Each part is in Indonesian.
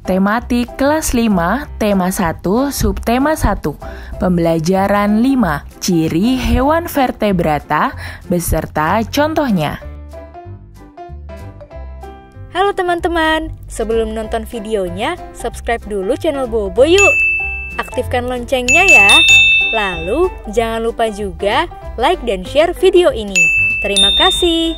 Tematik kelas 5, tema 1, subtema 1. Pembelajaran 5, ciri hewan vertebrata beserta contohnya. Halo teman-teman, sebelum nonton videonya, subscribe dulu channel Bobo yuk. Aktifkan loncengnya ya. Lalu, jangan lupa juga like dan share video ini. Terima kasih.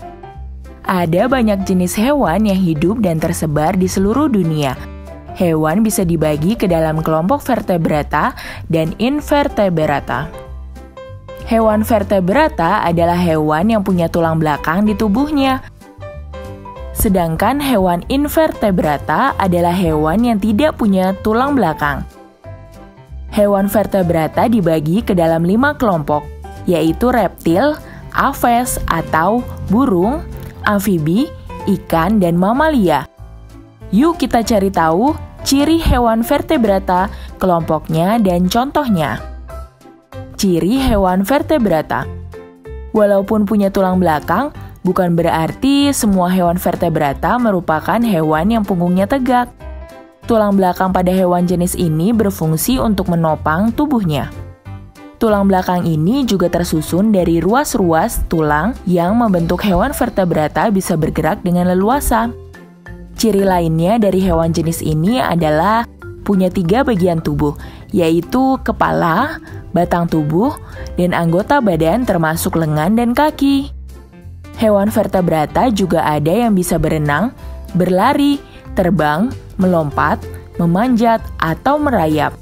Ada banyak jenis hewan yang hidup dan tersebar di seluruh dunia. Hewan bisa dibagi ke dalam kelompok vertebrata dan invertebrata. Hewan vertebrata adalah hewan yang punya tulang belakang di tubuhnya. Sedangkan hewan invertebrata adalah hewan yang tidak punya tulang belakang. Hewan vertebrata dibagi ke dalam 5 kelompok, yaitu reptil, aves atau burung, amfibi, ikan, dan mamalia. Yuk kita cari tahu ciri hewan vertebrata, kelompoknya, dan contohnya. Ciri hewan vertebrata. Walaupun punya tulang belakang, bukan berarti semua hewan vertebrata merupakan hewan yang punggungnya tegak. Tulang belakang pada hewan jenis ini berfungsi untuk menopang tubuhnya. Tulang belakang ini juga tersusun dari ruas-ruas tulang yang membentuk hewan vertebrata bisa bergerak dengan leluasa. Ciri lainnya dari hewan jenis ini adalah punya 3 bagian tubuh, yaitu kepala, batang tubuh, dan anggota badan termasuk lengan dan kaki. Hewan vertebrata juga ada yang bisa berenang, berlari, terbang, melompat, memanjat, atau merayap.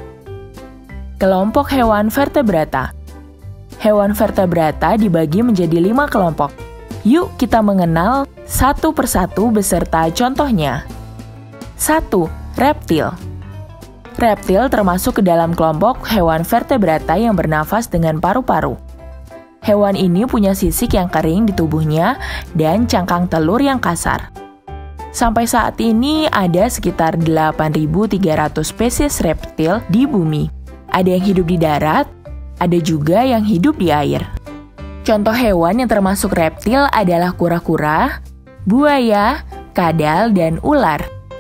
Kelompok hewan vertebrata. Hewan vertebrata dibagi menjadi 5 kelompok. Yuk kita mengenal satu persatu beserta contohnya. 1. Reptil. Reptil termasuk ke dalam kelompok hewan vertebrata yang bernafas dengan paru-paru. Hewan ini punya sisik yang kering di tubuhnya dan cangkang telur yang kasar. Sampai saat ini ada sekitar 8.300 spesies reptil di bumi. Ada yang hidup di darat, ada juga yang hidup di air. Contoh hewan yang termasuk reptil adalah kura-kura, buaya, kadal, dan ular.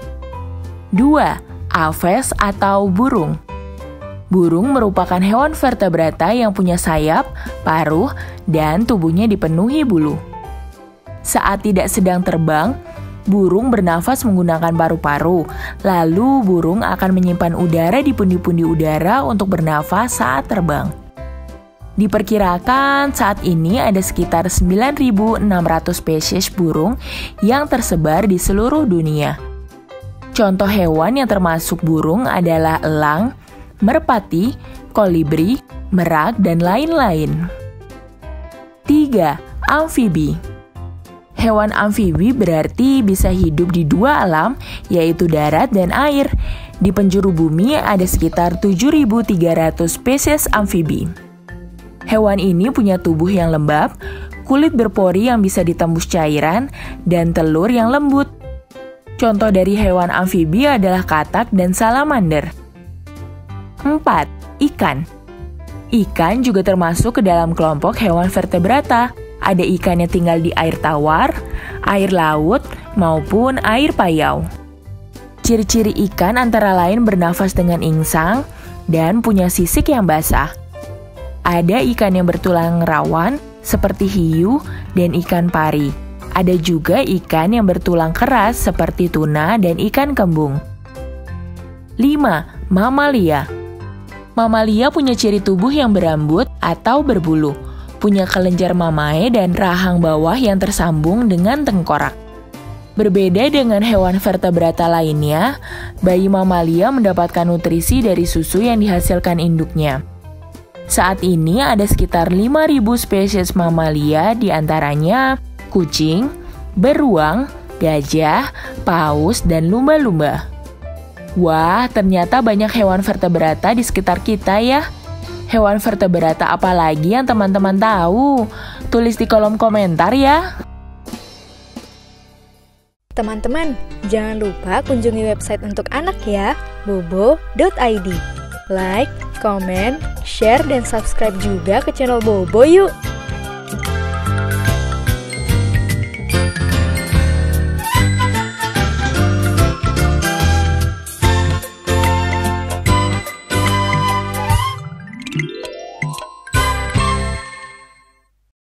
2. Aves atau burung. Burung merupakan hewan vertebrata yang punya sayap, paruh, dan tubuhnya dipenuhi bulu. Saat tidak sedang terbang, burung bernafas menggunakan paru-paru, lalu burung akan menyimpan udara di pundi-pundi udara untuk bernafas saat terbang. Diperkirakan saat ini ada sekitar 9.600 spesies burung yang tersebar di seluruh dunia. Contoh hewan yang termasuk burung adalah elang, merpati, kolibri, merak, dan lain-lain. 3. Amfibi. Hewan amfibi berarti bisa hidup di 2 alam, yaitu darat dan air. Di penjuru bumi ada sekitar 7.300 spesies amfibi. Hewan ini punya tubuh yang lembab, kulit berpori yang bisa ditembus cairan, dan telur yang lembut. Contoh dari hewan amfibi adalah katak dan salamander. 4. Ikan. Ikan juga termasuk ke dalam kelompok hewan vertebrata. Ada ikan yang tinggal di air tawar, air laut, maupun air payau. Ciri-ciri ikan antara lain bernafas dengan insang dan punya sisik yang basah. Ada ikan yang bertulang rawan seperti hiu dan ikan pari. Ada juga ikan yang bertulang keras seperti tuna dan ikan kembung. 5. Mamalia. Mamalia punya ciri tubuh yang berambut atau berbulu. Punya kelenjar mamae dan rahang bawah yang tersambung dengan tengkorak. Berbeda dengan hewan vertebrata lainnya, bayi mamalia mendapatkan nutrisi dari susu yang dihasilkan induknya. Saat ini ada sekitar 5.000 spesies mamalia, diantaranya kucing, beruang, gajah, paus, dan lumba-lumba. Wah, ternyata banyak hewan vertebrata di sekitar kita ya. Hewan vertebrata apa lagi yang teman-teman tahu? Tulis di kolom komentar ya. Teman-teman, jangan lupa kunjungi website untuk anak ya, bobo.id. Like, komen, share, dan subscribe juga ke channel Bobo yuk.